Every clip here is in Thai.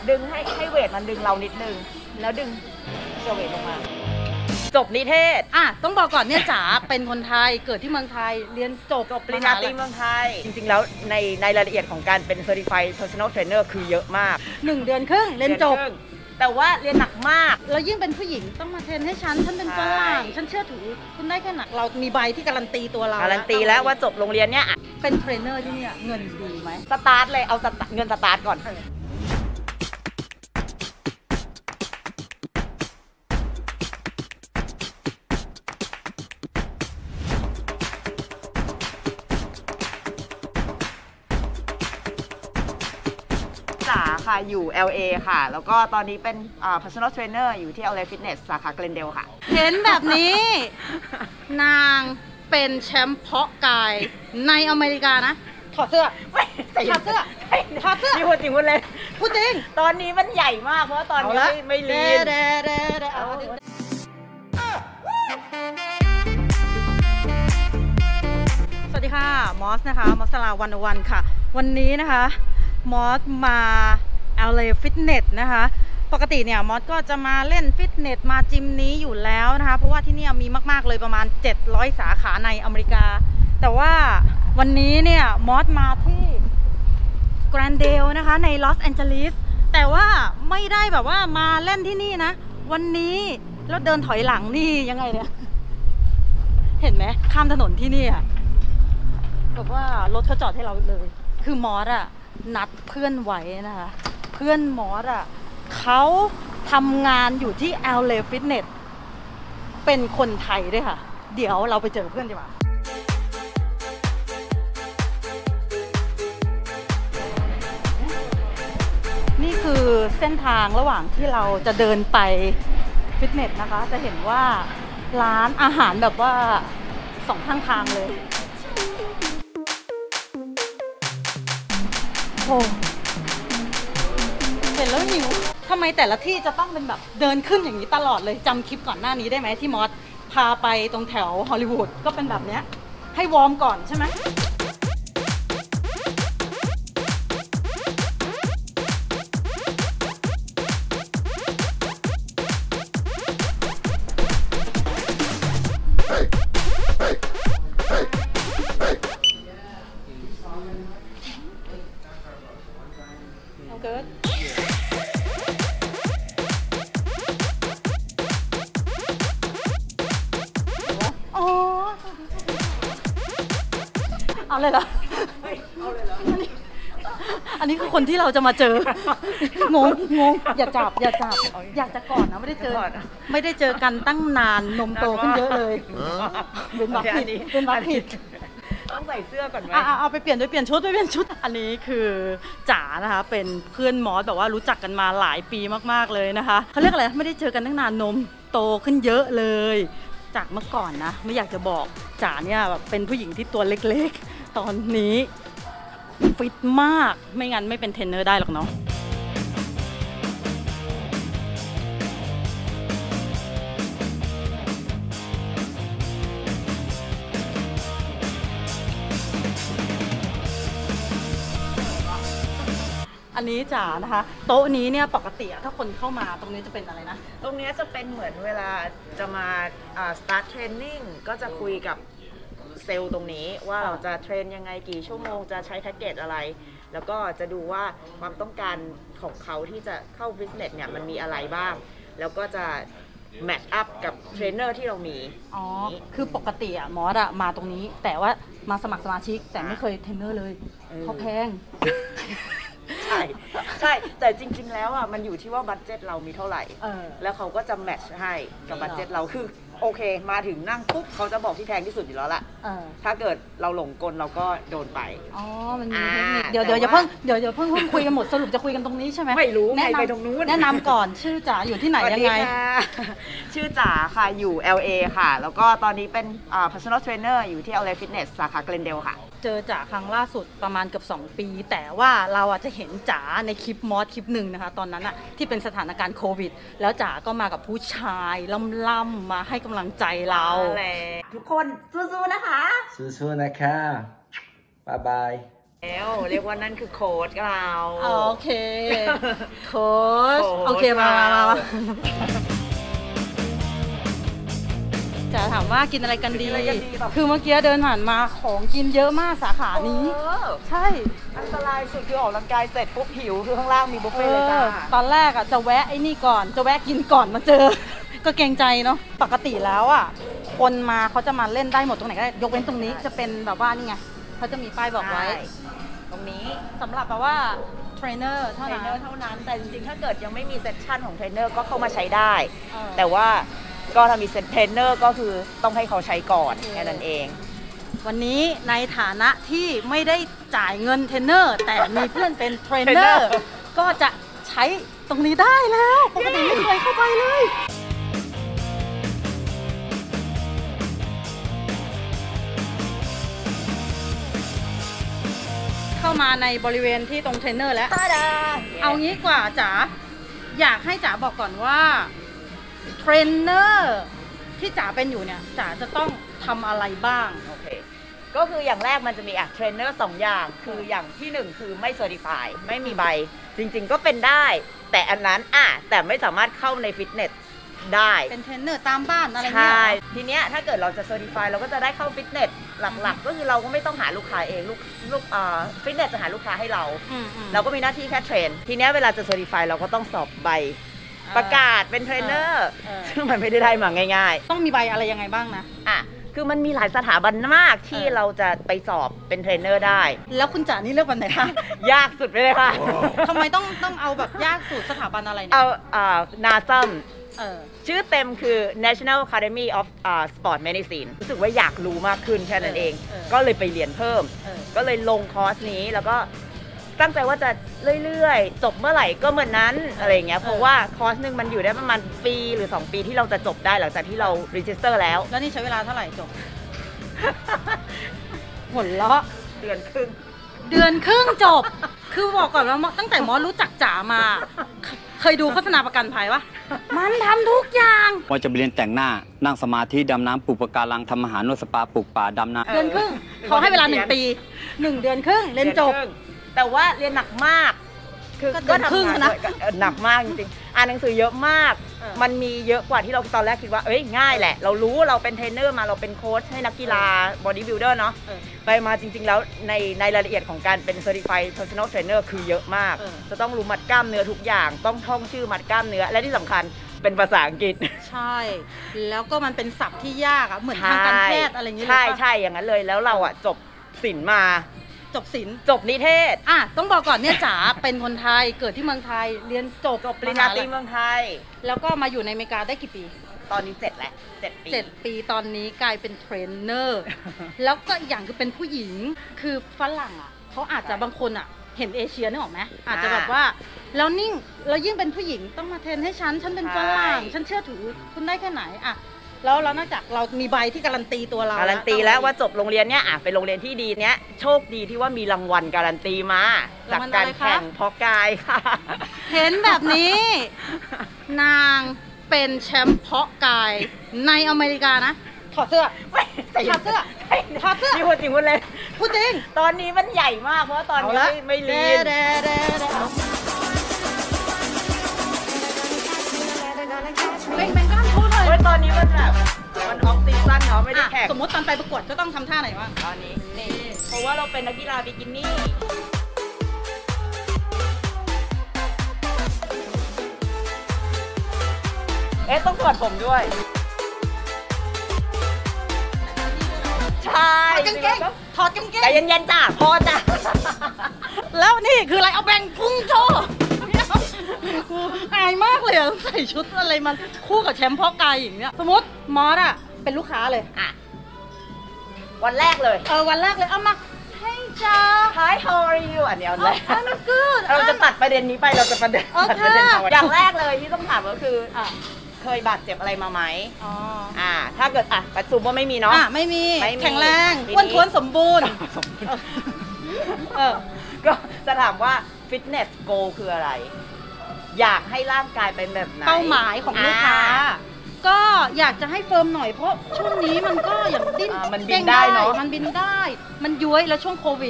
ดึงให้เวทมันดึงเรานิดนึงแล้วดึงตัวเวทลงมาจบนิเทศต้องบอกก่อนเนี่ยจ๋าเป็นคนไทยเกิดที่เมืองไทยเรียนจบปริญญาตรีเมืองไทยจริงๆแล้วในรายละเอียดของการเป็น Certified Personal Trainer คือเยอะมาก 1 เดือนครึ่งเรียนจบแต่ว่าเรียนหนักมากแล้วยิ่งเป็นผู้หญิงต้องมาเทรนให้ฉันเป็นฝรั่งฉันเชื่อถือคุณได้แค่ไหนเรามีใบที่การันตีตัวเราการันตีแล้วว่าจบโรงเรียนเนี้ยเป็นเทรนเนอร์ที่เนี่ยเงินดีไหมสตาร์ทเลยเอาเงินสตาร์ทก่อนจ๋าค่ะอยู่ LA ค่ะแล้วก็ตอนนี้เป็นpersonal trainer อยู่ที่ LA Fitness สาขา Glendale ค่ะเห็นแบบนี้ นางเป็นแชมป์เพาะกายในอเมริกานะถอดเสื้อถอดเสื้อนี่พูดจริงพูดเลยพูดจริงตอนนี้มันใหญ่มากเพราะตอนนี้ไม่ลีนสวัสดีค่ะมอสนะคะมอสลาวันค่ะวันนี้นะคะมอสมา LA Fitness นะคะปกติเนี่ยมอสก็จะมาเล่นฟิตเนสมาจิมนี้อยู่แล้วนะคะเพราะว่าที่นี่มีมากๆเลยประมาณ700สาขาในอเมริกาแต่ว่าวันนี้เนี่ยมอสมาที่แกรนเดลนะคะในลอสแอนเจลิสแต่ว่าไม่ได้แบบว่ามาเล่นที่นี่นะวันนี้แล้วเดินถอยหลังนี่ยังไงเนี่ยเห็นไหมข้ามถนนที่นี่อะแบบว่ารถเขาจอดให้เราเลยคือมอสอะนัดเพื่อนไว้นะคะเพื่อนมอสอะเขาทำงานอยู่ที่ LA Fitness เป็นคนไทยด้วยค่ะเดี๋ยวเราไปเจอเพื่อนดีกว่านี่คือเส้นทางระหว่างที่เราจะเดินไปฟิตเนสนะคะจะเห็นว่าร้านอาหารแบบว่า2 ข้างทางเลยโอ้เห็นแล้วหิวทำไมแต่ละที่จะต้องเป็นแบบเดินขึ้นอย่างนี้ตลอดเลยจำคลิปก่อนหน้านี้ได้ไหมที่มอสพาไปตรงแถวฮอลลีวูดก็เป็นแบบเนี้ยให้วอร์มก่อนใช่ไหมเอาเลยเหรออันนี้คือคนที่เราจะมาเจองงอย่าจับอยากจะกอดนะไม่ได้เจอกันตั้งนานนมโตขึ้นเยอะเลยเป็นวัคผิดต้องใส่เสื้อก่อนไหมเอาไปเปลี่ยนชุดอันนี้คือจ๋านะคะเป็นเพื่อนมอสแบบว่ารู้จักกันมาหลายปีมากๆเลยนะคะเขาเรียกอะไรไม่ได้เจอกันตั้งนานนมโตขึ้นเยอะเลยจากเมื่อก่อนนะไม่อยากจะบอกจ๋าเนี่ยแบบเป็นผู้หญิงที่ตัวเล็กๆตอนนี้ฟิตมากไม่งั้นไม่เป็นเทรนเนอร์ได้หรอกเนาะอันนี้จ๋านะคะโต๊ะนี้เนี่ยปกติถ้าคนเข้ามาตรงนี้จะเป็นอะไรนะตรงนี้จะเป็นเหมือนเวลาจะมาstart training ก็จะคุยกับเซลล์ตรงนี้ว่าเราจะเทรนยังไงกี่ชั่วโมงจะใช้แพ็กเกจอะไรแล้วก็จะดูว่าความต้องการของเขาที่จะเข้าบิสเนสเนี่ยมันมีอะไรบ้างแล้วก็จะแมทช์อัพกับเทรนเนอร์ที่เรามีคือปกติอะมอสอะมาตรงนี้แต่ว่ามาสมัครสมาชิกแต่ไม่เคยเทรนเนอร์เลยเขาแพงใช่แต่จริงๆแล้วอ่ะมันอยู่ที่ว่าบัดเจ็ตเรามีเท่าไหร่แล้วเขาก็จะแมทช์ให้กับบัดเจ็ตเราคือโอเคมาถึงนั่งปุ๊บเขาจะบอกที่แพงที่สุดอยู่แล้วล่ะถ้าเกิดเราหลงกลเราก็โดนไปมันมีเทคนิคเดี๋ยวอย่าเพิ่งคุยกันหมดสรุปจะคุยกันตรงนี้ใช่ไหมไม่รู้ไปตรงนู้นแนะนำก่อนชื่อจ๋าอยู่ที่ไหนยังไงชื่อจ๋าค่ะอยู่ LA ค่ะแล้วก็ตอนนี้เป็นpersonal trainer อยู่ที่ LA Fitness สาขา Glendale ค่ะเจอจ๋าครั้งล่าสุดประมาณเกือบ2 ปีแต่ว่าเราจะเห็นจ๋าในคลิปมอสคลิปหนึ่งนะคะตอนนั้นอะที่เป็นสถานการณ์โควิดแล้วจ๋าก็มากับผู้ชายล่ำๆมาให้กำลังใจเราทุกคนสู้ๆนะคะสู้ๆนะคะบ๊ายบายแล้วเรียกว่านั่นคือโค้ชเราโอเคโค้ชโอเคมาจะถามว่ากินอะไรกันดี คือเมื่อกี้เดินผ่านมาของกินเยอะมากสาขานี้ใช่อันตรายสุดคือออกกำลังกายเสร็จปุ๊บหิวคือข้างล่างมีบุฟเฟ่ต์เลยจ้าตอนแรกอ่ะจะแวะไอ้นี่ก่อนจะแวะกินก่อนมาเจอก็เกรงใจเนาะปกติแล้วอ่ะคนมาเขาจะมาเล่นได้หมดตรงไหนก็ได้ยกเว้นตรงนี้จะเป็นแบบว่านี่ไงเขาจะมีป้ายบอกไว้ตรงนี้สำหรับแบบว่าเทรนเนอร์เท่านั้นแต่จริงๆถ้าเกิดยังไม่มีเซสชั่นของเทรนเนอร์ก็เข้ามาใช้ได้แต่ว่าก็ถ้ามีเทรนเนอร์ก็คือต้องให้เขาใช้ก่อนแค่นั้นเองวันนี้ในฐานะที่ไม่ได้จ่ายเงินเทรนเนอร์แต่มีเพื่อนเป็นเทรนเนอร์ก็จะใช้ตรงนี้ได้แล้วปกติไม่เคยเข้าไปเลยเข้ามาในบริเวณที่ตรงเทรนเนอร์แล้วเอางี้กว่าจ๋าอยากให้จ๋าบอกก่อนว่าเทรนเนอร์ที่จ๋าเป็นอยู่เนี่ยจ๋าจะต้องทำอะไรบ้างโอเคก็คืออย่างแรกมันจะมีเทรนเนอร์2อย่างคืออย่างที่1คือไม่เซอร์ติฟายไม่มีใบจริงๆก็เป็นได้แต่อันนั้นแต่ไม่สามารถเข้าในฟิตเนสได้เป็นเทรนเนอร์ตามบ้านอะไรเงี้ยใช่ทีเนี้ยถ้าเกิดเราจะเซอร์ติฟายเราก็จะได้เข้าฟิตเนสหลักๆก็คือเราก็ไม่ต้องหาลูกค้าเองลูกฟิตเนสจะหาลูกค้าให้เราก็มีหน้าที่แค่เทรนทีเนี้ยเวลาจะเซอร์ติฟายเราก็ต้องสอบใบประกาศเป็นเทรนเนอร์ซึ่งมันไม่ได้มาง่ายๆต้องมีใบอะไรยังไงบ้างนะคือมันมีหลายสถาบันมากที่เราจะไปสอบเป็นเทรนเนอร์ได้แล้วคุณจ๋านี่เลือกวันไหนคะยากสุดไปเลยค่ะทำไมต้องเอาแบบยากสุดสถาบันอะไรเนี่ยเอาNASMชื่อเต็มคือ National Academy of Sport Medicine รู้สึกว่าอยากรู้มากขึ้นแค่นั้นเองก็เลยไปเรียนเพิ่มก็เลยลงคอร์สนี้แล้วก็ตั้งใจว่าจะเรื่อยๆจบเมื่อไหร่ก็เหมือนนั้นอะไรเงี้ยเพราะว่าคอร์สนึงมันอยู่ได้ประมาณปีหรือ2 ปีที่เราจะจบได้หลังจากที่เรารีจิสเตอร์แล้วนี่ใช้เวลาเท่าไหร่จบหัวเราะเดือนครึ่งจบคือบอกก่อนว่าตั้งแต่มอรู้จักจ๋ามาเคยดูโฆษณาประกันภัยวะมันทำทุกอย่างว่าจะไปเรียนแต่งหน้านั่งสมาธิดำน้ำปลูกปะการังทำอาหารนวดสปาปลูกป่าดำนาเดือนครึ่งเขาให้เวลา1 ปี1 เดือนครึ่งเรียนจบแต่ว่าเรียนหนักมากคือก็ทำงานนะหนักมากจริงๆอ่านหนังสือเยอะมากมันมีเยอะกว่าที่เราตอนแรกคิดว่าง่ายแหละเรารู้เราเป็นเทรนเนอร์มาเราเป็นโค้ชให้นักกีฬาบอดี้บิลดเออร์เนาะไปมาจริงๆแล้วในรายละเอียดของการเป็น Certified Personal Trainer คือเยอะมากจะต้องรู้มัดกล้ามเนื้อทุกอย่างต้องท่องชื่อมัดกล้ามเนื้อและที่สำคัญเป็นภาษาอังกฤษใช่แล้วก็มันเป็นศัพท์ที่ยากเหมือนทางการแพทย์อะไรอย่างเงี้ยใช่อย่างนั้นเลยแล้วเราจบศิลป์มาจบศิลป์จบนิเทศต้องบอกก่อนเนี่ยจ๋าเป็นคนไทยเกิดที่เมืองไทยเรียนจบปริญญาตรีเมืองไทยแล้วก็มาอยู่ในอเมริกาได้กี่ปีตอนนี้7 แล้ว 7 ปีตอนนี้กลายเป็นเทรนเนอร์แล้วก็อย่างคือเป็นผู้หญิงคือฝรั่งเขาอาจจะบางคนเห็นเอเชียนึกออกไหมอาจจะแบบว่าแล้วนิ่งแล้วยิ่งเป็นผู้หญิงต้องมาเทรนให้ฉันเป็นฝรั่งฉันเชื่อถือคุณได้แค่ไหนแล้วนอกจากเรามีใบที่การันตีตัวเราการันตีแล้วว่าจบโรงเรียนเนี้ยเป็นโรงเรียนที่ดีเนี้ยโชคดีที่ว่ามีรางวัลการันตีมาจากการแข่งเพาะกายค่ะเห็นแบบนี้นางเป็นแชมป์เพาะกายในอเมริกานะถอดเสื้อถอดเสื้อนี่พูดจริงพูดเลยพูดจริงตอนนี้มันใหญ่มากเพราะตอนนี้ไม่ลีนเป็นก้านพูดเลยตอนนี้มันแบบมันออฟซีซั่นเนาะไม่ได้แข่งสมมติตอนไปประกวดก็ต้องทำท่าไหนบ้างตอนนี้นี่เพราะว่าเราเป็นนักกีฬาบิกินี่ต้องถอดผมด้วยใช่ถอดกางเกงใจเย็นๆจ้าพอจ้าแล้วนี่คืออะไรเอาแบ่งพุงโชว์กูอายมากเลยใส่ชุดอะไรมันคู่กับแชมป์พ่อกายอย่างเนี้ยสมมติมอสเป็นลูกค้าเลยวันแรกเลยวันแรกเลยเอามาให้จ้า Hi how are you อันนี้เลยเราจะตัดประเด็นนี้ไปเราจะตัดประเด็นอย่างแรกเลยที่ต้องถามก็คือเคยบาดเจ็บอะไรมาไหมถ้าเกิดประสุมว่าไม่มีเนาะไม่มีแข็งแรงอ้วนท้วนสมบูรณ์ก็จะถามว่าฟิตเนสโกคืออะไรอยากให้ร่างกายเป็นแบบไหนเป้าหมายของลูกค้าก็อยากจะให้เฟิร์มหน่อยเพราะช่วงนี้มันก็อย่างดิ้นมันบินได้เนาะมันบินได้มันย้วยแล้วช่วงโควิด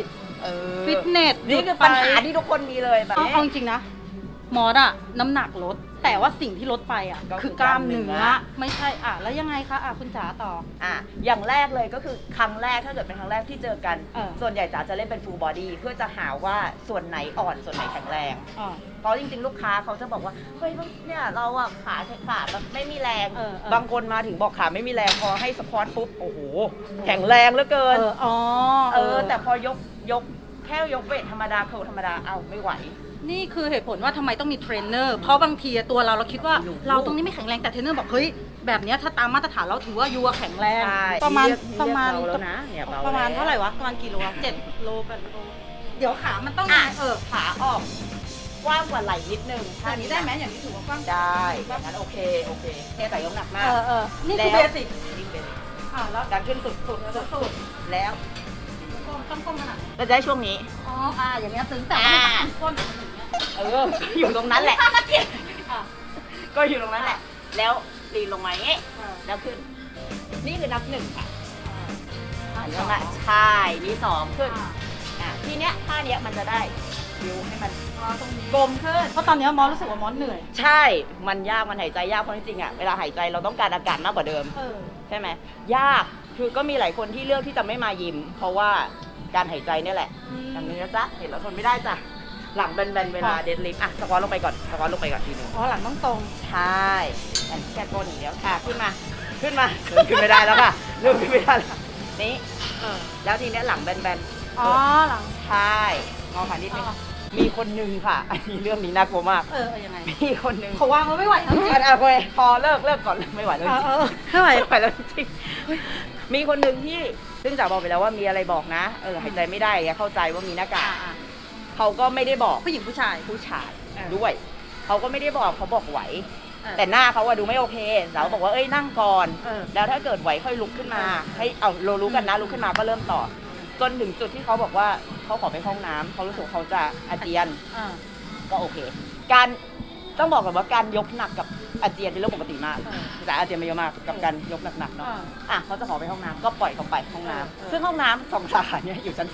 ฟิตเนสนี่คือปัญหาที่ทุกคนมีเลยแบบนี้เอาจริงๆนะมอสอะน้ำหนักลดแต่ว่าสิ่งที่ลดไปอะคือกล้ามเนื้อไม่ใช่แล้วยังไงคะคุณจ๋าต่ออย่างแรกเลยก็คือครั้งแรกถ้าเกิดเป็นครั้งแรกที่เจอกันส่วนใหญ่จ๋าจะเล่นเป็น full body เพื่อจะหาว่าส่วนไหนอ่อนส่วนไหนแข็งแรงเพราะจริงๆลูกค้าเขาจะบอกว่าเฮ้ยเนี่ยเราอะขาแบบไม่มีแรงบางคนมาถึงบอกขาไม่มีแรงพอให้สควอตปุ๊บโอ้โหแข็งแรงเหลือเกินแต่พอยกแค่ยกเวทธรรมดาธรรมดาไม่ไหวนี่คือเหตุผลว่าทำไมต้องมีเทรนเนอร์เพราะบางทีตัวเราคิดว่าเราตรงนี้ไม่แข็งแรงแต่เทรนเนอร์บอกเฮ้ยแบบนี้ถ้าตามมาตรฐานเราถือว่ายูแข็งแรงประมาณเท่าไหร่วะประมาณกี่โล7 โล8 โลเดี๋ยวขามันต้องขาออกกว้างกว่าไหล่นิดนึงอย่างนี้ได้ไหมอย่างนี้ถือว่ากว้างได้งั้นโอเคแต่ยกหนักมากนี่คือเบสิกแล้วการขึ้นสุดแล้วต้องก้มขนาดเราจะได้ช่วงนี้อย่างเงี้ยถึงแต่ก้นอยู่ตรงนั้นแหละก็อยู่ตรงนั้นแหละแล้วลีนลงมาอย่างงี้แล้วขึ้นนี่คือนับ1ค่ะแล้วก็ใช่นี่2ขึ้นทีเนี้ยท่าเนี้ยมันจะได้วิวให้มันกลมขึ้นเพราะตอนนี้มอสรู้สึกว่ามอสเหนื่อยใช่มันยากมันหายใจยากเพราะจริงๆเวลาหายใจเราต้องการอากาศมากกว่าเดิมใช่ไหมยากคือก็มีหลายคนที่เลือกที่จะไม่มายิมเพราะว่าการหายใจนี่แหละอย่างนี้นะจ๊ะเห็นแล้วทนไม่ได้จ้ะหลังแบนๆเวลาเดดลิฟต์สควอตลงไปก่อนทีนึงหลังต้องตรงใช่แค่ก้นอย่างเดียวค่ะขึ้นมาขึ้นไม่ได้แล้วค่ะเริ่มขึ้นไม่ได้แล้วนี่แล้วทีนี้หลังแบนหลังใช่งอขานิดนึงมีคนนึงค่ะอันนี้เรื่องนี้น่ากลัวมากยังไงมีคนนึงเขาวางแล้วไม่ไหวแล้วพอเลิกก่อนไม่ไหวแล้วจริงไม่ไหวแล้วจริงมีคนนึงที่ซึ่งจ๋าบอกไปแล้วว่ามีอะไรบอกนะหายใจไม่ได้เข้าใจว่ามีหน้ากากเขาก็ไม่ได้บอกผู้หญิงผู้ชายด้วยเขาก็ไม่ได้บอกเขาบอกไหวแต่หน้าเขาดูไม่โอเคจ๋าบอกว่านั่งก่อนแล้วถ้าเกิดไหวค่อยลุกขึ้นมาให้เรารู้กันนะลุกขึ้นมาก็เริ่มต่อจนถึงจุดที่เขาบอกว่าเขาขอไปห้องน้ำเขารู้สึกเขาจะอาเจียนก็โอเคการต้องบอกก่อนว่าการยกหนักกับอาเจียนเป็นเรื่องปกติมากแต่อาเจียนไม่เยอะมากกับการยกหนักๆเนาะเขาจะขอไปห้องน้ำก็ปล่อยเขาไปห้องน้ำซึ่งห้องน้ำ2 สาขาเนี่ยอยู่ชั้น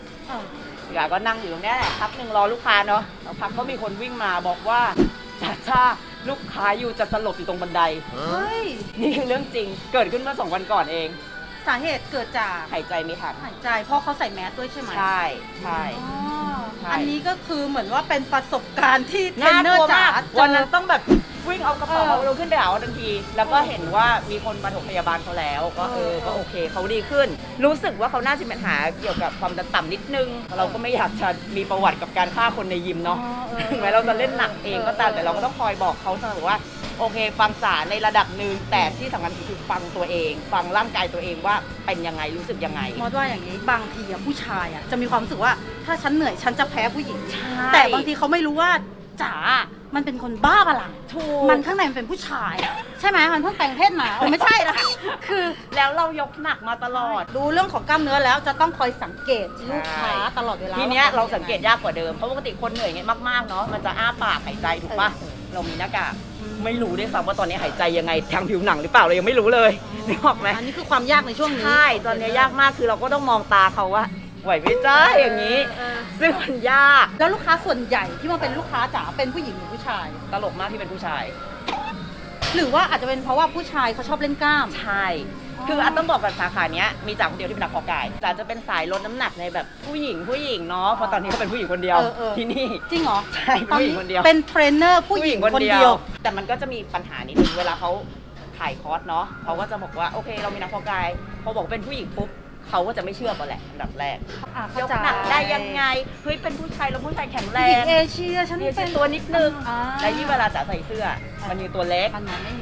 2อยากก็นั่งอยู่ตรงนี้แหละพักหนึ่งรอลูกค้าเนาะพักก็มีคนวิ่งมาบอกว่าจ้าลูกค้าอยู่จะสลบอยู่ตรงบันไดนี่คือเรื่องจริงเกิดขึ้นเมื่อ2 วันก่อนเองสาเหตุเกิดจากหายใจไม่ทันหายใจเพราะเขาใส่แมสด้วยใช่ไหมใช่อันนี้ก็คือเหมือนว่าเป็นประสบการณ์ที่เทรนเนอร์จ๋าวันนั้นต้องแบบวิ่งเอากระเป๋าเราขึ้นไปเอาทันทีแล้วก็เห็นว่ามีคนปฐมพยาบาลเขาแล้วก็ก็โอเคเขาดีขึ้นรู้สึกว่าเขาน่าจะมีปัญหาเกี่ยวกับความดันต่ำนิดนึงเราก็ไม่อยากจะมีประวัติกับการฆ่าคนในยิมเนาะถึงแม้เราจะเล่นหนักเองก็ตามแต่เราก็ต้องคอยบอกเขาเสมอว่าโอเคฟังจ๋าในระดับหนึ่งแต่ที่สำคัญคือฟังตัวเองฟังร่างกายตัวเองว่าเป็นยังไงรู้สึกยังไงมอสว่าอย่างนี้บางทีผู้ชายจะมีความรู้สึกว่าถ้าฉันเหนื่อยฉันจะแพ้ผู้หญิงแต่บางทีเขาไม่รู้ว่าจ๋ามันเป็นคนบ้าพลังมันข้างในมันเป็นผู้ชายใช่ไหมมันเพิ่งแต่งเพศมาไม่ใช่นะคือแล้วเรายกหนักมาตลอดดูเรื่องของกล้ามเนื้อแล้วจะต้องคอยสังเกตลูกค้าตลอดเวลาทีเนี้ยเราสังเกตยากกว่าเดิมเพราะปกติคนเหนื่อยเงี้ยมากๆเนาะมันจะอ้าปากหายใจถูกป่ะเรามีหน้ากากไม่รู้ด้วยซ้ำว่าตอนนี้หายใจยังไงทางผิวหนังหรือเปล่าเรายังไม่รู้เลยนึกออกไหมอันนี้คือความยากในช่วงนี้ใช่ตอนนี้ยากมากคือเราก็ต้องมองตาเขาว่าไหวไม่ได้อย่างนี้ซึ่งมันยากแล้วลูกค้าส่วนใหญ่ที่มาเป็นลูกค้าจ๋าเป็นผู้หญิงหรือผู้ชายตลกมากที่เป็นผู้ชายหรือว่าอาจจะเป็นเพราะว่าผู้ชายเขาชอบเล่นกล้ามใช่คือต้องบอกกับสาขาเนี้ยมีจ๋าคนเดียวที่เป็นนักเพาะกายจ๋าจะเป็นสายลดน้ำหนักในแบบผู้หญิงเนาะเพราะตอนนี้ก็เป็นผู้หญิงคนเดียวที่นี่จริงเหรอใช่ผู้หญิงคนเดียวเป็นเทรนเนอร์ผู้หญิงคนเดียวแต่มันก็จะมีปัญหานิดนึงเวลาเขาถ่ายคอร์สเนาะเขาก็จะบอกว่าโอเคเรามีนักเพาะกายพอบอกเป็นผู้หญิงปุ๊บเขาก็จะไม่เชื่อกันแหละอันดับแรกยกหนักได้ยังไงเฮ้ยเป็นผู้ชายแล้วผู้ชายแข็งแรงเอเชียฉันเป็นตัวนิดนึงแต่ที่เวลาจ๋าใส่เสื้อมันมีตัวเล็กมันมองไม่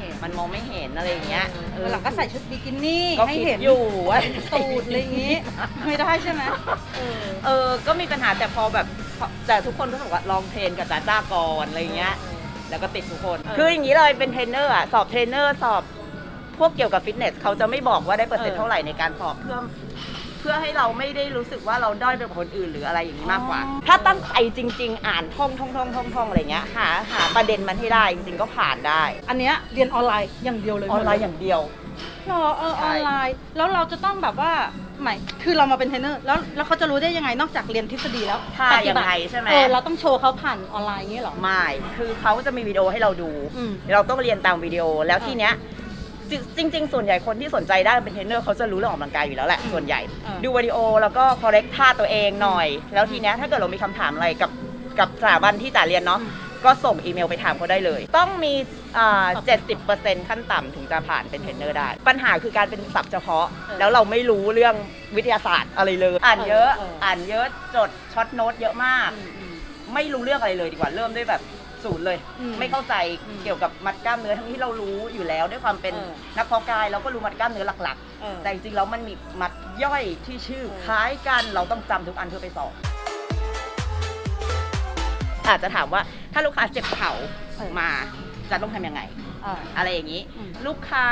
เห็นอะไรอย่างเงี้ยหลังก็ใส่ชุดบิกินี่ให้เห็นอยู่ตูดอะไรอย่างงี้ไม่ได้ใช่ไหมก็มีปัญหาแต่พอแบบแต่ทุกคนก็บอกว่าลองเทรนกับจ๋าก่อนอะไรเงี้ยแล้วก็ติดทุกคนคืออย่างนี้เลยเป็นเทรนเนอร์สอบเทรนเนอร์สอบพวกเกี่ยวกับฟิตเนสเขาจะไม่บอกว่าได้เปอร์เซ็นต์เท่าไหร่ในการสอบเพื่อให้เราไม่ได้รู้สึกว่าเราด้อยไปกว่าคนอื่นหรืออะไรอย่างนี้มากกว่าถ้าตั้งใจจริงๆอ่านท่องอะไรเงี้ยหาประเด็นมันให้ได้จริงๆก็ผ่านได้อันเนี้ยเรียนออนไลน์อย่างเดียวเลยออนไลน์อย่างเดียวออนไลน์แล้วเราจะต้องแบบว่าหมายคือเรามาเป็นเทรนเนอร์แล้วเขาจะรู้ได้ยังไงนอกจากเรียนทฤษฎีแล้วท่ายังไงใช่ไหมเราต้องโชว์เขาผ่านออนไลน์อย่างนี้เหรอไม่คือเขาจะมีวิดีโอให้เราดู เราต้องเรียนตามวิดีโอแล้วทีเนี้ยจริงๆส่วนใหญ่คนที่สนใจได้เป็นเทรนเนอร์เขาจะรู้เรื่องออกกำลังกายอยู่แล้วแหละส่วนใหญ่ดูวิดีโอแล้วก็ correct ท่าตัวเองหน่อยแล้วทีเนี้ยถ้าเกิดเรามีคำถามอะไรกับสถาบันที่จ๋าเรียนเนาะก็ส่งอีเมลไปถามเขาได้เลยต้องมี70%ขั้นต่ำถึงจะผ่านเป็นเทรนเนอร์ได้ปัญหาคือการเป็นศัพท์เฉพาะแล้วเราไม่รู้เรื่องวิทยาศาสตร์อะไรเลยอ่านเยอะจดช็อตโน้ตเยอะมากไม่รู้เรื่องอะไรเลยดีกว่าเริ่มด้วยแบบศูนย์เลยไม่เข้าใจเกี่ยวกับมัดกล้ามเนื้อทั้งที่เรารู้อยู่แล้วด้วยความเป็นนักเพาะกายเราก็รู้มัดกล้ามเนื้อหลักๆแต่จริงๆแล้วมันมีมัดย่อยที่ชื่อคล้ายกันเราต้องจำทุกอันเพื่อไปสอบอาจจะถามว่าถ้าลูกค้าเจ็บเข่ามาจะต้องทำยังไงอะไรอย่างนี้ลูกค้า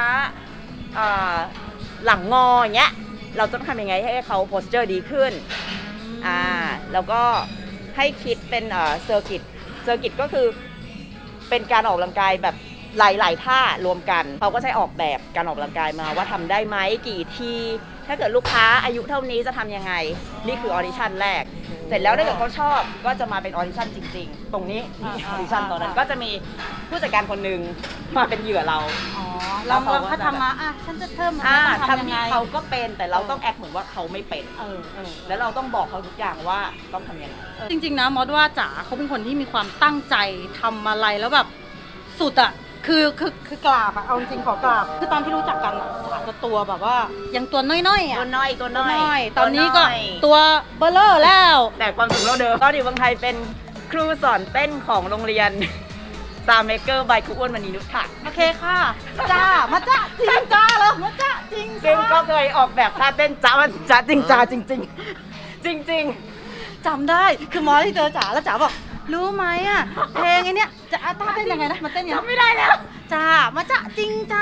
หลังงออย่างเงี้ยเราต้องทำยังไงให้เขาโพสเจอร์ดีขึ้นแล้วก็ให้คิดเป็นเซอร์กิตก็คือเป็นการออกกำลังกายแบบหลายท่ารวมกันเขาก็ใช้ออกแบบการออกกำลังกายมาว่าทำได้ไหมกี่ทีถ้าเกิดลูกค้าอายุเท่านี้จะทำยังไงนี่คือออดิชั่นแรกเสร็จแล้วถ้าเกิดเขาชอบก็จะมาเป็นออดิชั่นจริงๆตรงนี้ออดิชั่นตอนนั้นก็จะมีผู้จัดการคนหนึ่งมาเป็นเหยื่อเราแล้วเขาทำมาฉันจะเพิ่มทำที่เขาก็เป็นแต่เราต้องแอคเหมือนว่าเขาไม่เป็นแล้วเราต้องบอกเขาทุกอย่างว่าต้องทำยังไงจริงๆนะมอสว่าจ๋าเขาเป็นคนที่มีความตั้งใจทำอะไรแล้วแบบสุดอะคือกราบอะเอาจริงขอกราบคือตอนที่รู้จักกันจ๋าจะตัวแบบว่ายังตัวน้อยๆอะตัวน้อยตอนนี้ก็ตัวเบลเลอร์แล้วแต่ความสูงเราเดิมตอนอยู่เมืองไทยเป็นครูสอนเต้นของโรงเรียนซาเมเกอร์บายครูอ้วนมณีนุชค่ะโอเคค่ะจ้ามาจ้าจริงจ้าเหรอมาจ้าจริงซึ่งก็เคยออกแบบท่าเต้นจ้ามันจ้าจริงจ้าจริงจำได้คือมอสที่เจอจ๋าแล้วจ๋าบอกรู้ไหมอ่ะเพลงไอ้นี้จะท่าเต้นยังไงนะมันเต้นยังจำไม่ได้แล้วจ้ามาจ้าจริงจ้า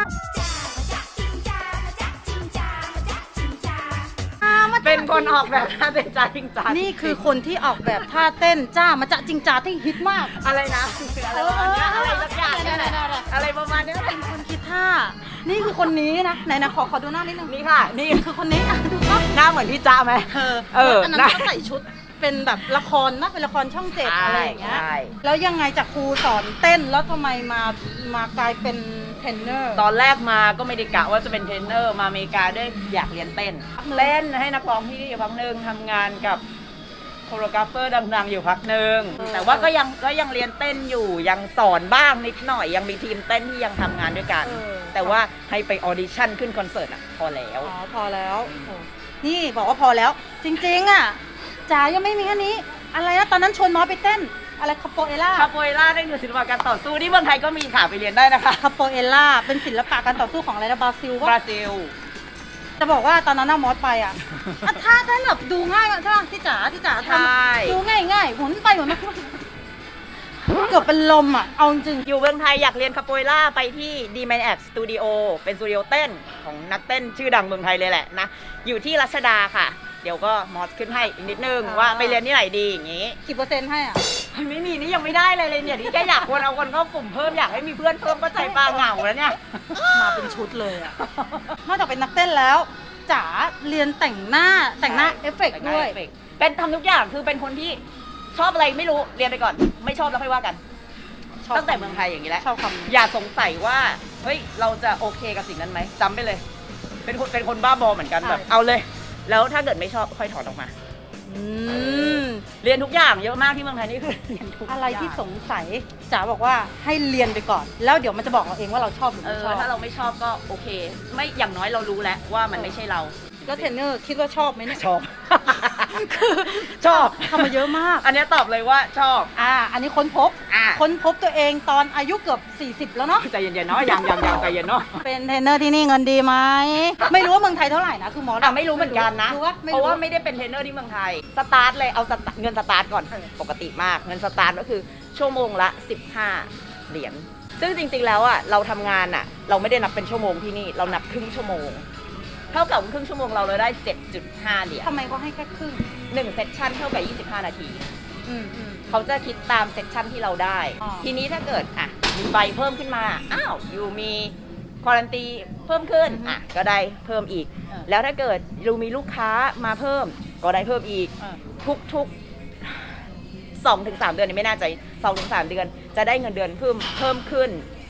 เป็นคนออกแบบท่าเต้นจ้าจริงจ้านี่คือคนที่ออกแบบท่าเต้นจ้ามาจ้าจริงจ้าที่ฮิตมากอะไรนะอะไรสักอย่างอะไรประมาณนี้เป็นคนคิดท่านี่คือคนนี้นะไหนขอดูหน้านิดนึงนี่ค่ะนี่คือคนนี้ดูก็หน้าเหมือนพี่จ้าไหมอันนั้นเขาใส่ชุดเป็นแบบละครนะเป็นละครช่อง7อะไรอย่างเงี้ยแล้วยังไงจากครูสอนเต้นแล้วทำไมมากลายเป็นเทรนเนอร์ตอนแรกมาก็ไม่ได้กะว่าจะเป็นเทรนเนอร์มาอเมริกาด้วยอยากเรียนเต้นเล่นให้นักร้องที่นี่อยู่พักนึงทำงานกับโคโรกราฟเฟอร์ดังๆอยู่พักนึงแต่ว่าก็ยังเรียนเต้นอยู่ยังสอนบ้างนิดหน่อยยังมีทีมเต้นที่ยังทำงานด้วยกันแต่ว่าให้ไปออดิชั่นขึ้นคอนเสิร์ตพอแล้วพอแล้วนี่บอกว่าพอแล้วจริงๆจ๋ายังไม่มีแค่นี้อะไรนะตอนนั้นชวนมอสไปเต้นอะไรคาโปเอล่าได้อยู่ศิลปะการต่อสู้ที่เมืองไทยก็มีค่ะไปเรียนได้นะคะคาโปเอล่าเป็นศิลปะการต่อสู้ของอะไรนะบราซิลจะบอกว่าตอนนั้นมอสไปท่าเต้นแบบดูง่ายใช่ไหมที่จ๋าทำดูง่ายหมุนไปหมุนมาเกือบเป็นลมเอาจริงอยู่เมืองไทยอยากเรียนคาโปเอล่าไปที่ D-Man X Studio เป็นสตูดิโอเต้นของนักเต้นชื่อดังเมืองไทยเลยแหละนะอยู่ที่รัชดาค่ะเดี๋ยวก็มอสขึ้นให้อีกนิดนึงว่าไปเรียนที่ไหนดีอย่างงี้กี่เปอร์เซ็นต์ให้ไม่มีนี่ยังไม่ได้เลยเนี่ยที่แค่อยากเอาคนเข้ากลุ่มเพิ่มอยากให้มีเพื่อนเพิ่มก็ใจปลาเหงาแล้วเนี่ยมาเป็นชุดเลยนอกจากเป็นนักเต้นแล้วจ๋าเรียนแต่งหน้าเอฟเฟกต์ด้วยเป็นทำทุกอย่างคือเป็นคนที่ชอบอะไรไม่รู้เรียนไปก่อนไม่ชอบแล้วค่อยว่ากันตั้งแต่เมืองไทยอย่างนี้แหละอย่าสงสัยว่าเฮ้ยเราจะโอเคกับสิ่งนั้นไหมจำไปเลยเป็นคนบ้าบอเหมือนกันแบบเอาเลยแล้วถ้าเกิดไม่ชอบค่อยถอนออกมาเรียนทุกอย่างเยอะมากที่เมืองไทยนี่คือเรียนทุกอะไรที่สงสัยจ๋าบอกว่าให้เรียนไปก่อนแล้วเดี๋ยวมันจะบอกเราเองว่าเราชอบหรือไม่ชอบถ้าเราไม่ชอบก็โอเคไม่อย่างน้อยเรารู้แล้วว่ามันไม่ใช่เราแล้วเทรนเนอร์คิดว่าชอบไหมเนี่ยชอบคือชอบทำมาเยอะมากอันนี้ตอบเลยว่าชอบอันนี้ค้นพบตัวเองตอนอายุเกือบ40แล้วเนาะใจเย็นๆเนาะยังใจเย็นเนาะเป็นเทรนเนอร์ที่นี่เงินดีไหมไม่รู้ว่าเมืองไทยเท่าไหร่นะคือหมอไม่รู้เหมือนกันนะเพราะว่าไม่ได้เป็นเทรนเนอร์ที่เมืองไทยสตาร์ทเลยเอาเงินสตาร์ทก่อนปกติมากเงินสตาร์ทก็คือชั่วโมงละ15 เหรียญซึ่งจริงๆแล้วเราทำงานเราไม่ได้นับเป็นชั่วโมงที่นี่เรานับครึ่งชั่วโมงเท่ากับครึ่งชั่วโมงเราเลยได้ 7.5 เหรียญทำไมเขาให้แค่ครึ่ง 1เซสชั่นเท่ากับ25 นาทีเขาจะคิดตามเซสชั่นที่เราได้ทีนี้ถ้าเกิดมีใบเพิ่มขึ้นมาอยู่มีควอรันตีเพิ่มขึ้นก็ได้เพิ่มอีกแล้วถ้าเกิดเรามีลูกค้ามาเพิ่มก็ได้เพิ่มอีกทุก2-3 เดือนนี่ไม่น่าใจ 2-3 เดือนจะได้เงินเดือนเพิ่มขึ้น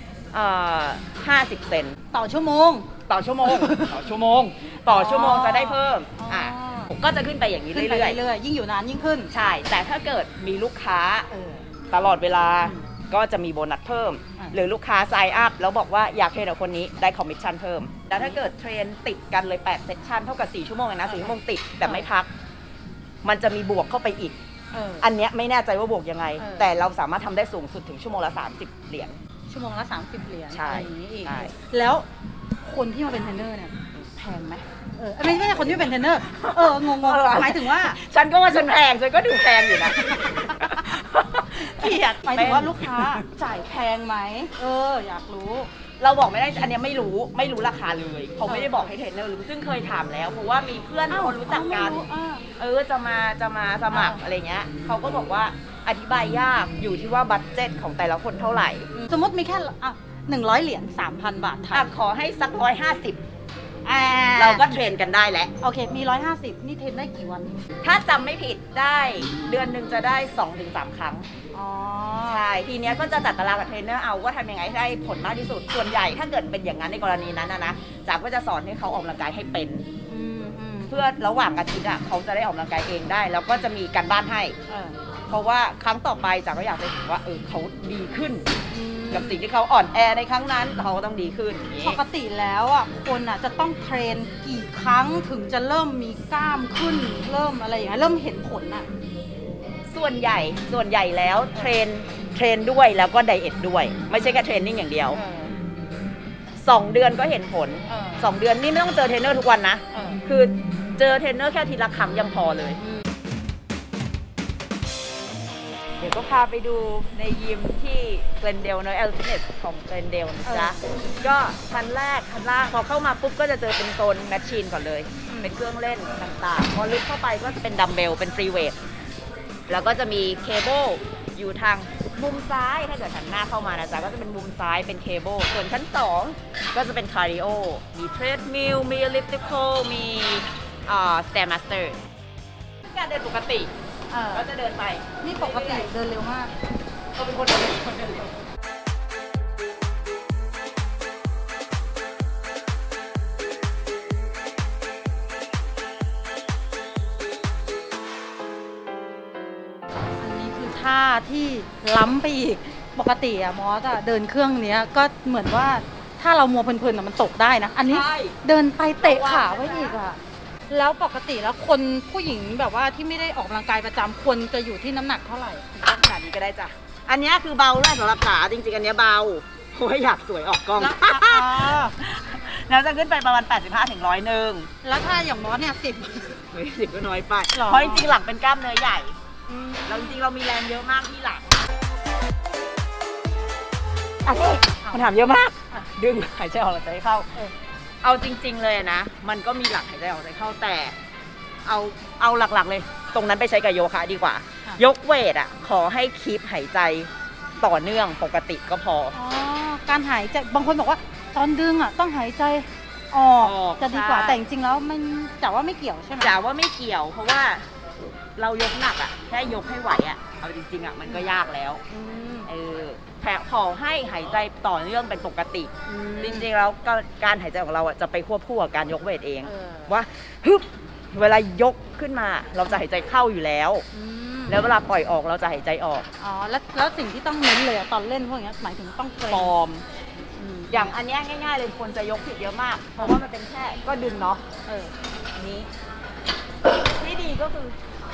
50 เซนต์ต่อชั่วโมงต่อชั่วโมงจะได้เพิ่มก็จะขึ้นไปอย่างนี้เรื่อยๆยิ่งอยู่นานยิ่งขึ้นใช่แต่ถ้าเกิดมีลูกค้าตลอดเวลาก็จะมีโบนัสเพิ่มหรือลูกค้าไซน์อัพแล้วบอกว่าอยากเทรนกับคนนี้ได้คอมมิชชั่นเพิ่มแล้วถ้าเกิดเทรนติดกันเลย8 เซสชั่นเท่ากับ4 ชั่วโมงนะ4 ชั่วโมงติดแต่ไม่พักมันจะมีบวกเข้าไปอีกอันเนี้ยไม่แน่ใจว่าบวกยังไงแต่เราสามารถทำได้สูงสุดถึงชั่วโมงละ30 เหรียญชั่วโมงละ30 เหรียญใช่แล้วคนที่มาเป็นเทรนเนอร์เนี่ยแพงไหมไม่ใช่คนที่เป็นเทรนเนอร์งงหมายถึงว่าฉันก็ว่าฉันแพงฉันก็ดูแพงอยู่นะเกลียดหมายถึงว่าลูกค้าจ่ายแพงไหมอยากรู้เราบอกไม่ได้อันนี้ไม่รู้ราคาเลยเขาไม่ได้บอกให้เทรนเนอร์รู้ซึ่งเคยถามแล้วเพราะว่ามีเพื่อนคนรู้จักกันจะมาสมัครอะไรเงี้ยเขาก็บอกว่าอธิบายยากอยู่ที่ว่าบัดเจ็ตของแต่ละคนเท่าไหร่สมมติมีแค่100 เหรียญ 3,000 บาทไทยขอให้สัก150เราก็เทรนกันได้แล้วโอเคมี150นี่เทรนได้กี่วันถ้าจำไม่ผิดได้เดือนหนึ่งจะได้ 2-3 ครั้งใช่ทีเนี้ยก็จะจัดตารางกับเทรนเนอร์เอาว่าทำยังไงให้ได้ผลมากที่สุดส่วนใหญ่ถ้าเกิดเป็นอย่างนั้นในกรณีนั้นนะจากก็จะสอนให้เขาออกกำลังกายให้เป็นเพื่อระหว่างอาทิตย์เขาจะได้ออกกำลังกายเองได้แล้วก็จะมีการบ้านให้เพราะว่าครั้งต่อไปจากก็อยากจะเห็นว่าเขาดีขึ้นกับสิ่งที่เขาอ่อนแอในครั้งนั้นเขาก็ต้องดีขึ้นปกติแล้วคนจะต้องเทรนกี่ครั้งถึงจะเริ่มมีกล้ามขึ้นเริ่มอะไรอย่างเงี้ยเริ่มเห็นผลส่วนใหญ่แล้วเทรนด้วยแล้วก็ไดเอทด้วยไม่ใช่แค่เทรนนิ่งอย่างเดียว2 เดือนก็เห็นผล2 เดือนนี่ไม่ต้องเจอเทรนเนอร์ทุกวันนะคือเจอเทรนเนอร์แค่ทีละครั้งยังพอเลยเดี๋ยวก็พาไปดูในยิมที่เกรนเดลน้อยฟิตเนสของเกรนเดลนะจ๊ะก็ชั้นล่างพอเข้ามาปุ๊บก็จะเจอเป็นโซนแมชชีนก่อนเลยเป็นเครื่องเล่นต่างๆพอลึกเข้าไปก็จะเป็นดัมเบลเป็นฟรีเวทแล้วก็จะมีเคเบิลอยู่ทางมุมซ้ายถ้าเกิดหันหน้าเข้ามานะจ๊ะก็จะเป็นมุมซ้ายเป็นเคเบิลส่วนชั้น2ก็จะเป็นคาร์ดิโอมีเทรดมิลมีเอลิปติคอลมีสแตร์มาสเตอร์การเดินปกติก็จะเดินไปนี่ปกติเดินเร็วมากเขาเป็นคนเดินเร็วท่าที่ล้ำไปอีกปกติมอสเดินเครื่องเนี้ยก็เหมือนว่าถ้าเรามัวเพลินๆมันตกได้นะอันนี้เดินไปเตะขาไว้อีกแล้วปกติแล้วคนผู้หญิงแบบว่าที่ไม่ได้ออกกำลังกายประจำควรจะอยู่ที่น้ำหนักเท่าไหร่ขนาดนี้ก็ได้จ้ะอันนี้คือเบาด้วยสำหรับขาจริงๆอันนี้เบาเพราะว่าอยากสวยออกกล้องแล้วจะขึ้นไปประมาณ85 ถึง 100 แล้วถ้าอย่างมอสเนี่ย10 ก็น้อยไปเพราะจริงๆหลังเป็นกล้ามเนื้อใหญ่เราจริงๆเรามีแรงเยอะมากที่หลังมันถามเยอะมากดึงหายใจออกหายใจเข้าเอาจริงๆเลยนะมันก็มีหลักหายใจออกหายใจเข้าแต่เอาหลักๆเลยตรงนั้นไปใช้กับโยคะดีกว่ายกเวทขอให้คีปหายใจต่อเนื่องปกติก็พอการหายใจบางคนบอกว่าตอนดึงต้องหายใจออกจะดีกว่าแต่จริงๆแล้วมันแต่ว่าไม่เกี่ยวใช่ไหมแต่ว่าไม่เกี่ยวเพราะว่าเรายกหนักแค่ยกให้ไหวเอาจริงๆมันก็ยากแล้วขอให้หายใจต่อเนื่องเป็นปกติจริงๆแล้วการหายใจของเราจะไปควบคู่กับการยกเวทเองว่าฮึบเวลายกขึ้นมาเราจะหายใจเข้าอยู่แล้วแล้วเวลาปล่อยออกเราจะหายใจออกแล้วสิ่งที่ต้องเน้นเลยตอนเล่นพวกนี้หมายถึงต้องฟอร์มอย่างอันนี้ง่ายๆเลยคนจะยกผิดเยอะมากเพราะว่ามันเป็นแค่ก็ดึงเนาะนี้ที่ดีคือ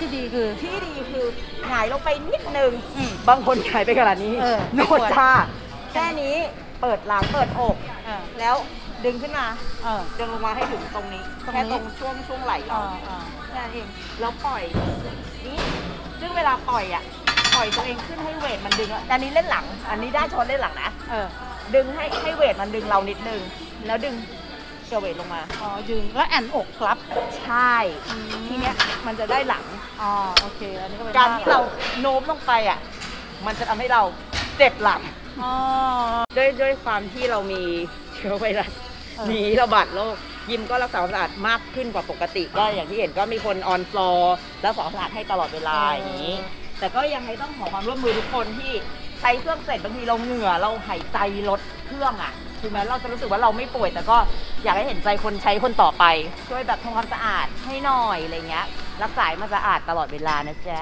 หงายลงไปนิดนึงบางคนหงายไปขนาดนี้โนชาแค่นี้เปิดหลังเปิดอกแล้วดึงขึ้นมาดึงลงมาให้ถึงตรงนี้แค่ตรงช่วงไหล่แค่นั้นเองแล้วปล่อยนี้ซึ่งเวลาปล่อยตัวเองขึ้นให้เวทมันดึงอันนี้เล่นหลังอันนี้ได้ชนเล่นหลังนะดึงให้เวทมันดึงเรานิดนึงแล้วดึงเกเวทลงมายืนแล้วแอนอกครับใช่ทีเนี้ยมันจะได้หลังโอเคอันนี้ก็การที่เราโน้มลงไปมันจะทำให้เราเจ็บหลังด้วยความที่เรามีเชื้อไวรัสหนีระบาดโรคยิมก็รักษาความสะอาดมากขึ้นกว่าปกติก็อย่างที่เห็นก็มีคนออนฟลอร์รักษาความสะอาดให้ตลอดเวลาอย่างนี้ แต่ก็ยังไงต้องขอความร่วมมือทุกคนที่ใช้เครื่องเสร็จบางทีเราเหงื่อเราหายใจลดเครื่องอ่ะถึงแม้เราจะรู้สึกว่าเราไม่ป่วยแต่ก็อยากให้เห็นใจคนใช้คนต่อไปช่วยแบบทำความสะอาดให้หน่อยอะไรเงี้ยรักษาให้มันสะอาดตลอดเวลานะจ๊ะ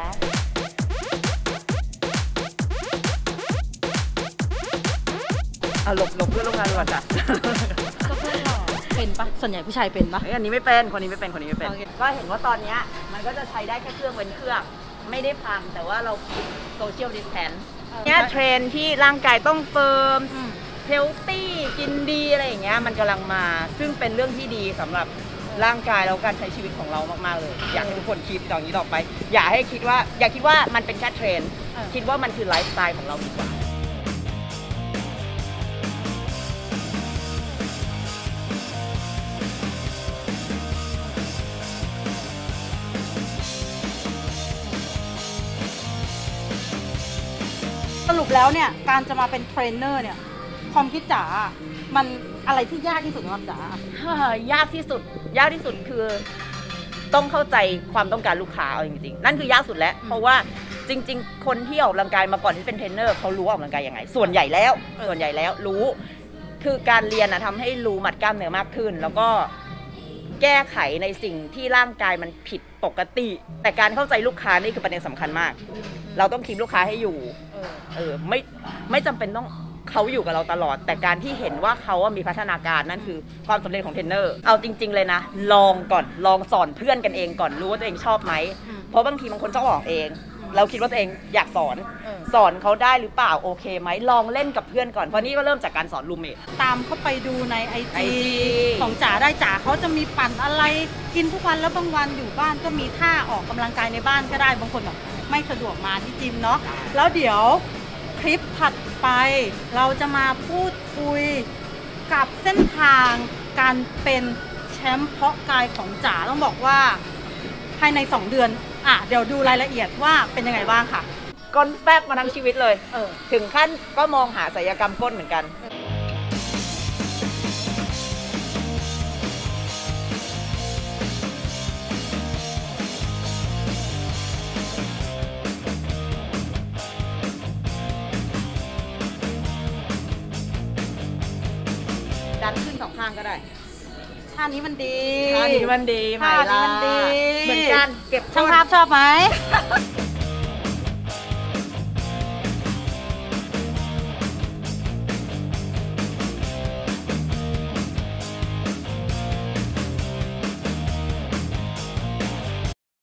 เอาหลบเพื่อนร่วมงานก่อนจ้ะก็เพื่อนหรอเป็นปะส่วนใหญ่ผู้ชายเป็นปะอันนี้ไม่เป็นคนนี้ไม่เป็นโอเคก็เห็นว่าตอนเนี้ยมันก็จะใช้ได้แค่เครื่องเว้นเครื่องไม่ได้พังแต่ว่าเราโซเชียลดิสแทนซ์เนี่ยเทรนที่ร่างกายต้องเฟิร์มเฮลตี้กินดีอะไรอย่างเงี้ยมันกำลังมาซึ่งเป็นเรื่องที่ดีสำหรับร่างกายแล้วการใช้ชีวิตของเรามากๆเลยอยากให้ทุกคนคิดอย่างนี้ต่อไปอย่าคิดว่ามันเป็นแค่เทรนคิดว่ามันคือไลฟ์สไตล์ของเราดีกว่าสรุปแล้วเนี่ยการจะมาเป็นเทรนเนอร์เนี่ยความคิดจ๋ามันอะไรที่ยากที่สุดสำหรับจ๋ายากที่สุดคือต้องเข้าใจความต้องการลูกค้าเอาจริงๆนั่นคือยากสุดแล้วเพราะว่าจริงๆคนที่ออกกำลังกายมาก่อนที่เป็นเทรนเนอร์เขารู้ว่าออกกำลังกายยังไงส่วนใหญ่แล้วรู้คือการเรียนทำให้รู้มัดกล้ามเนื้อมากขึ้นแล้วก็แก้ไขในสิ่งที่ร่างกายมันผิดปกติแต่การเข้าใจลูกค้านี่คือประเด็นสำคัญมากเราต้องคีปลูกค้าให้อยู่ไม่จำเป็นต้องเขาอยู่กับเราตลอดแต่การที่เห็นว่าเขามีพัฒนาการนั่นคือความสำเร็จของเทรนเนอร์เอาจริงๆเลยนะลองสอนเพื่อนกันเองก่อนรู้ว่าตัวเองชอบไหมเพราะบางทีบางคนชอบออกเองเราคิดว่าตัวเองอยากสอนเขาได้หรือเปล่าโอเคไหมลองเล่นกับเพื่อนก่อนเพราะนี่ก็เริ่มจากการสอนรูมเมทตามเข้าไปดูในIG ของจ๋าได้จ๋าเขาจะมีปั่นอะไรกินทุกวันแล้วบางวันอยู่บ้านก็มีท่าออกกำลังกายในบ้านก็ได้บางคนแบบไม่สะดวกมาที่จิมเนาะแล้วเดี๋ยวคลิปถัดไปเราจะมาพูดคุยกับเส้นทางการเป็นแชมป์เพาะกายของจ๋าต้องบอกว่าภายใน2 เดือนเดี๋ยวดูรายละเอียดว่าเป็นยังไงบ้างค่ะก้นแฟบมาทั้งชีวิตเลยถึงขั้นก็มองหาศัลยกรรมก้นเหมือนกันดันขึ้น2 ข้างก็ได้ท่านี้มันดีไหมล่ะเหมือนกันเก็บช่างภาพชอบไหม